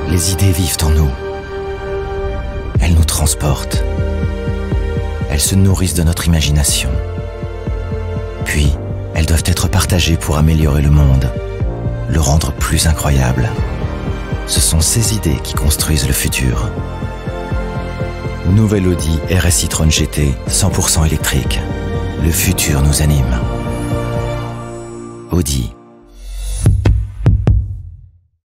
Les idées vivent en nous. Elles nous transportent. Elles se nourrissent de notre imagination. Puis, elles doivent être partagées pour améliorer le monde, le rendre plus incroyable. Ce sont ces idées qui construisent le futur. Nouvelle Audi RS e-tron GT 100% électrique. Le futur nous anime. Audi.